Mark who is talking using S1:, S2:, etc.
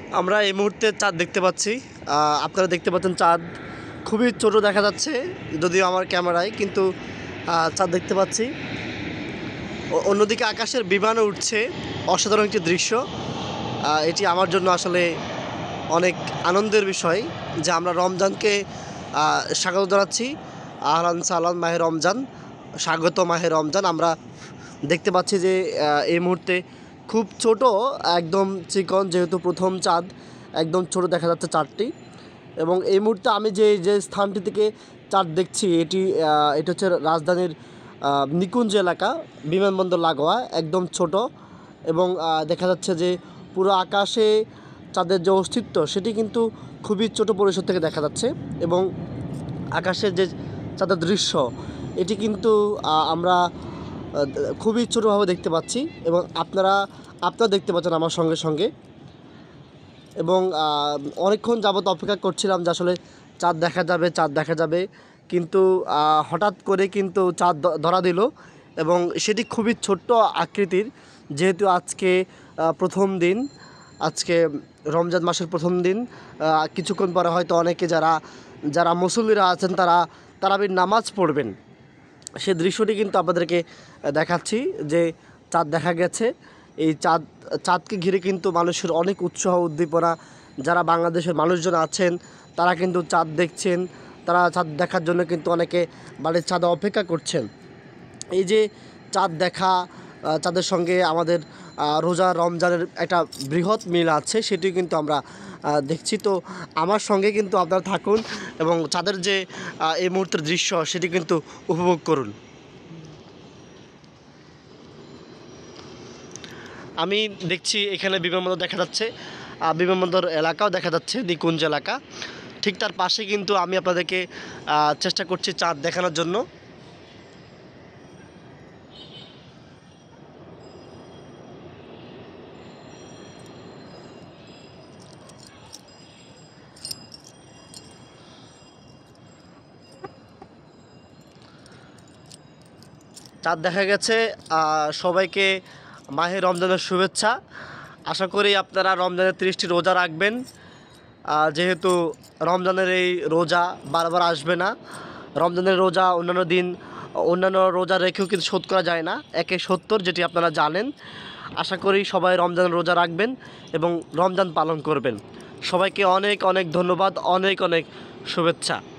S1: আমরা এই মুহূর্তে চাঁদ দেখতে পাচ্ছি। আপনারা দেখতে পাচ্ছেন চাঁদ খুবই ছোট দেখা যাচ্ছে যদিও আমার ক্যামেরায়, কিন্তু চাঁদ দেখতে পাচ্ছি। অন্যদিকে আকাশের বিমানও উঠছে, অসাধারণ একটি দৃশ্য। এটি আমার জন্য আসলে অনেক আনন্দের বিষয় যে আমরা রমজানকে স্বাগত জানাচ্ছি। আহলান সাহলান মাহে রমজান, স্বাগত মাহে রমজান। আমরা দেখতে পাচ্ছি যে এই মুহূর্তে খুব ছোট, একদম চিকন, যেহেতু প্রথম চাঁদ একদম ছোট দেখা যাচ্ছে চাঁদটি। এবং এই মুহূর্তে আমি যে স্থানটি থেকে চাঁদ দেখছি এটি হচ্ছে রাজধানীর নিকুঞ্জ এলাকা, বিমানবন্দর লাগোয়া, একদম ছোট। এবং দেখা যাচ্ছে যে পুরো আকাশে চাঁদের যে অস্তিত্ব সেটি কিন্তু খুবই ছোট পরিসর থেকে দেখা যাচ্ছে। এবং আকাশের যে চাঁদের দৃশ্য এটি কিন্তু আমরা খুবই ছোটোভাবে দেখতে পাচ্ছি, এবং আপনারা দেখতে পাচ্ছেন আমার সঙ্গে সঙ্গে। এবং অনেকক্ষণ যাবত অপেক্ষা করছিলাম যে আসলে চাঁদ দেখা যাবে, কিন্তু হঠাৎ করে কিন্তু চাঁদ ধরা দিল। এবং সেটি খুবই ছোট্ট আকৃতির, যেহেতু আজকে প্রথম দিন, আজকে রমজান মাসের প্রথম দিন। কিছুক্ষণ পরে হয়তো অনেকে যারা মুসল্লিরা আছেন তারা তারাবির নামাজ পড়বেন। সে দৃশ্যটি কিন্তু আপনাদেরকে দেখাচ্ছি যে চাঁদ দেখা গেছে। এই চাঁদকে ঘিরে কিন্তু মানুষের অনেক উৎসাহ উদ্দীপনা। যারা বাংলাদেশের মানুষজন আছেন তারা কিন্তু চাঁদ দেখছেন, তারা চাঁদ দেখার জন্য কিন্তু অনেকে বাড়ির ছাদে অপেক্ষা করছেন। এই যে চাঁদ দেখা, চাঁদের সঙ্গে আমাদের রোজা রমজানের একটা বৃহৎ মিল আছে, সেটি কিন্তু আমরা দেখছি। তো আমার সঙ্গে কিন্তু আপনারা থাকুন এবং চাঁদের যে এই মুহূর্তের দৃশ্য সেটি কিন্তু উপভোগ করুন। আমি দেখছি এখানে বিমানবন্দর দেখা যাচ্ছে, বিমানবন্দর এলাকাও দেখা যাচ্ছে, নিকুঞ্জ এলাকা। ঠিক তার পাশে কিন্তু আমি আপনাদেরকে চেষ্টা করছি চাঁদ দেখানোর জন্য। চাঁদ দেখা গেছে। সবাইকে মাহে রমজানের শুভেচ্ছা। আশা করি আপনারা রমজানের 30টি রোজা রাখবেন, যেহেতু রমজানের এই রোজা বারবার আসবে না। রমজানের রোজা অন্যান্য রোজা রেখেও কিন্তু শোধ করা যায় না, 1/70, যেটি আপনারা জানেন। আশা করি সবাই রমজানের রোজা রাখবেন এবং রমজান পালন করবেন। সবাইকে অনেক অনেক ধন্যবাদ, অনেক অনেক শুভেচ্ছা।